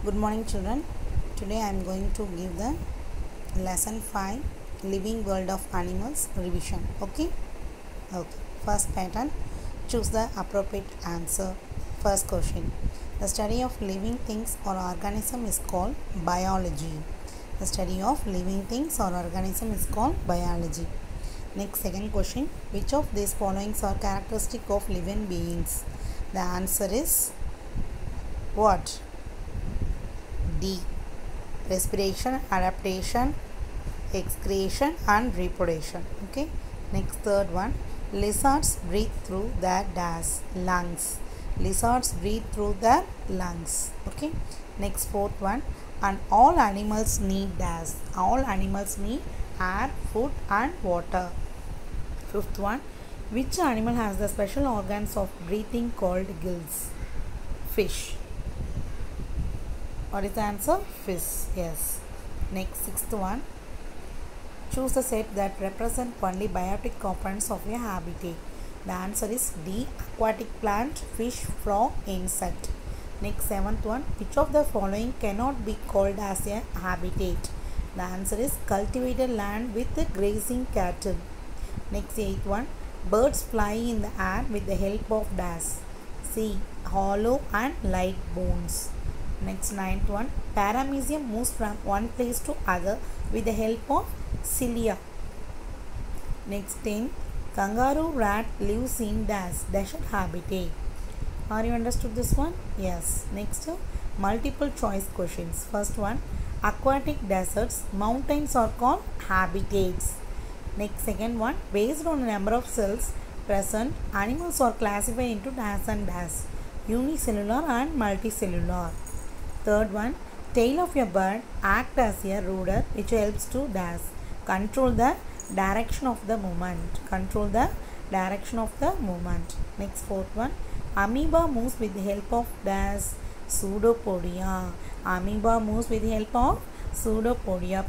Good morning, children. Today I am going to give the lesson 5 Living World of Animals revision. Okay. First pattern. Choose the appropriate answer. First question. The study of living things or organism is called biology. The study of living things or organism is called biology. Next, second question. Which of these followings are characteristic of living beings? The answer is what? D. Respiration, adaptation, excretion and reproduction. Okay. Next, third one. Lizards breathe through their lungs. Lizards breathe through their lungs. Okay. Next, fourth one. And all animals need gas. All animals need air, food and water. Fifth one. Which animal has the special organs of breathing called gills? Fish. What is the answer? Fish. Yes. Next, sixth one. Choose the set that represent only biotic components of a habitat. The answer is D. Aquatic plant, fish, frog, insect. Next, seventh one. Which of the following cannot be called as a habitat? The answer is cultivated land with grazing cattle. Next, eighth one. Birds fly in the air with the help of dash. C. Hollow and light bones. Next, ninth one. Paramecium moves from one place to other with the help of cilia. Next, 10. Kangaroo rat lives in desert habitat. Are you understood this one? Yes. Next, multiple choice questions. First one. Aquatic deserts, mountains are called habitats. Next, second one. Based on the number of cells present, animals are classified into dash and dash, unicellular and multicellular. Third one, tail of a bird act as a rudder which helps to control the direction of the movement. Control the direction of the movement. Next, fourth one, amoeba moves with the help of pseudopodia. Amoeba moves with the help of pseudopodia.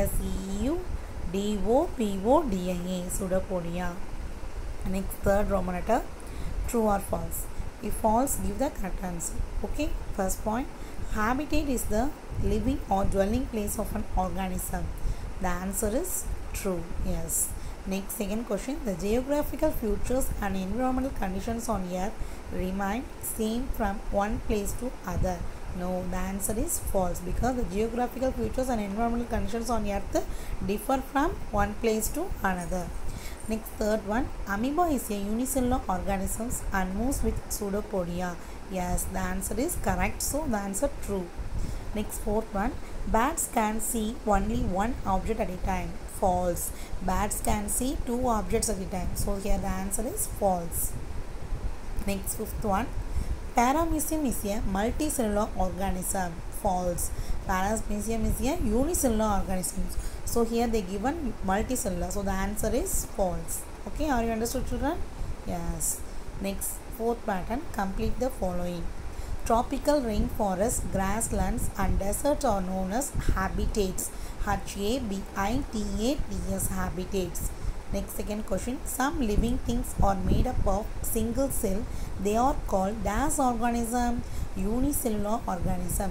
Pseudopodia. Pseudopodia. Next, third Roman letter, true or false. If false, give the correct answer. Okay. First point. Habitat is the living or dwelling place of an organism. The answer is true. Yes. Next, second question. The geographical features and environmental conditions on Earth remain same from one place to other. No, the answer is false because the geographical features and environmental conditions on Earth differ from one place to another. Next, third one. Amoeba is a unicellular organism and moves with pseudopodia. Yes, the answer is correct. So, the answer true. Next, fourth one. Bats can see only one object at a time. False. Bats can see two objects at a time. So, here the answer is false. Next, fifth one. Paramecium is a multicellular organism. False. Paramecium is a unicellular organism. So, here they given multicellular. So, the answer is false. Okay, are you understood, children? Yes. Next, fourth pattern, complete the following. Tropical rainforests, grasslands and deserts are known as habitats. Habitats, habitats. Next, second question. Some living things are made up of single cell. They are called dash organism, unicellular organism.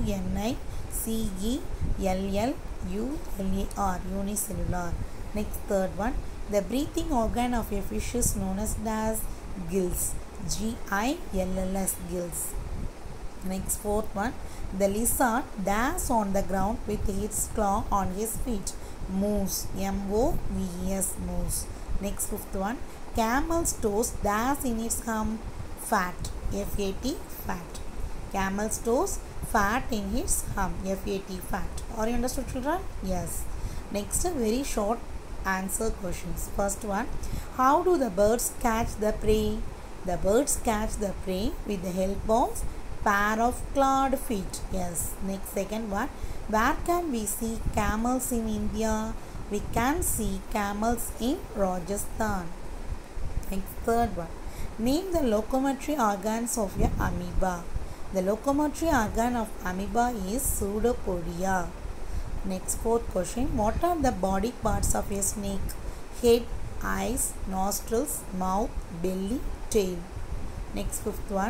UNICELLULAR, unicellular. Next, third one. The breathing organ of a fish is known as gills. GILLS, gills. Next, fourth one. The lizard dash on the ground with its claw on his feet. Moves. MOVES, moves. Next, fifth one. Camel's toes dash in its hump. Fat. FAT, fat. Camel's toes fat in its hump. FAT, fat. Are you understood, children? Yes. Next, very short answer questions. First one. How do the birds catch the prey? The birds catch the prey with the help of pair of clawed feet. Yes. Next, second one. Where can we see camels in India? We can see camels in Rajasthan. Next, third one. Name the locomotory organs of a amoeba. The locomotory organ of amoeba is pseudopodia. Next, fourth question. What are the body parts of a snake? Head, eyes, nostrils, mouth, belly, tail. Next, fifth one.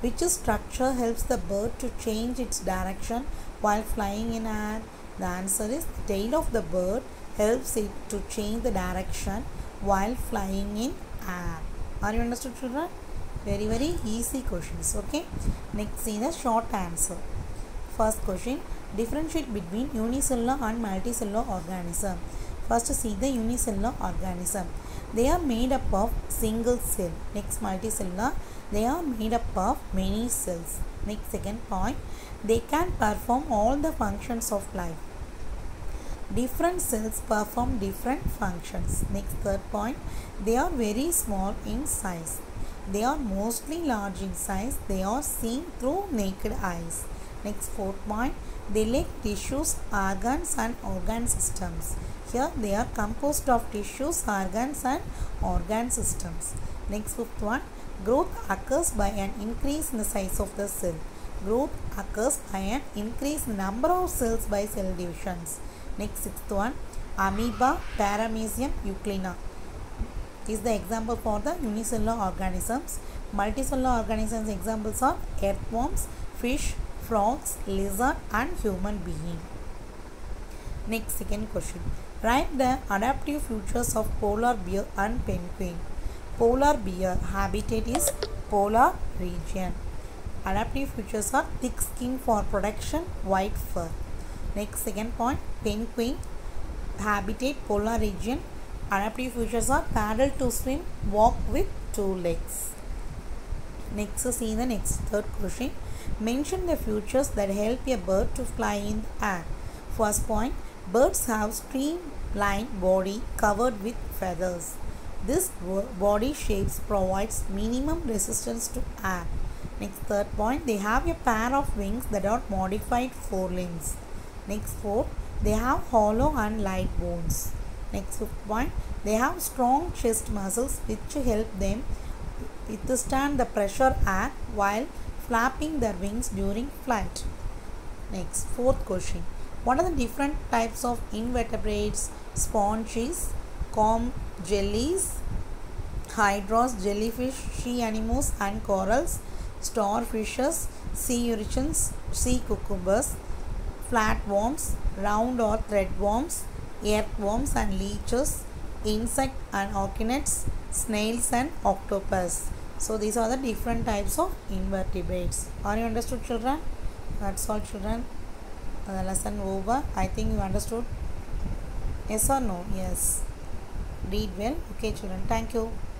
Which structure helps the bird to change its direction while flying in air? The answer is the tail of the bird helps it to change the direction while flying in air. Are you understood, children? Very easy questions. Okay. Next, see the short answer. First question, differentiate between unicellular and multicellular organism. First, see the unicellular organism. They are made up of single cell. Next, multicellular. They are made up of many cells. Next, second point, they can perform all the functions of life. Different cells perform different functions. Next, third point, they are very small in size. They are mostly large in size. They are seen through naked eyes. Next, fourth point, they lack tissues, organs and organ systems. Here they are composed of tissues, organs and organ systems. Next, fifth one, growth occurs by an increase in the size of the cell. Growth occurs by an increase in number of cells by cell divisions. Next, sixth one, amoeba, paramecium, euglena is the example for the unicellular organisms. Multicellular organisms examples are earthworms, fish, frogs, lizard and human being. Next, second question. Write the adaptive features of polar bear and penguin. Polar bear habitat is polar region. Adaptive features are thick skin for protection, white fur. Next, second point, penguin habitat polar region. Adaptive features are paddle to swim, walk with two legs. Next, see the next third question. Mention the features that help a bird to fly in the air. First point, birds have streamlined body covered with feathers. This body shapes provides minimum resistance to air. Next, third point, they have a pair of wings that are modified forelimbs. Next, fourth, they have hollow and light bones. Next, fifth point, they have strong chest muscles which help them withstand the pressure air while flapping their wings during flight. Next, fourth question, what are the different types of invertebrates? Sponges, comb jellies, hydras, jellyfish, sea anemones and corals, starfishes, sea urchins, sea cucumbers, flatworms, round or threadworms, earthworms and leeches, insect and arachnids, snails and octopus. So these are the different types of invertebrates. Are you understood, children? That's all, children. The lesson over. I think you understood. Yes or no? Yes. Read well. Okay, children. Thank you.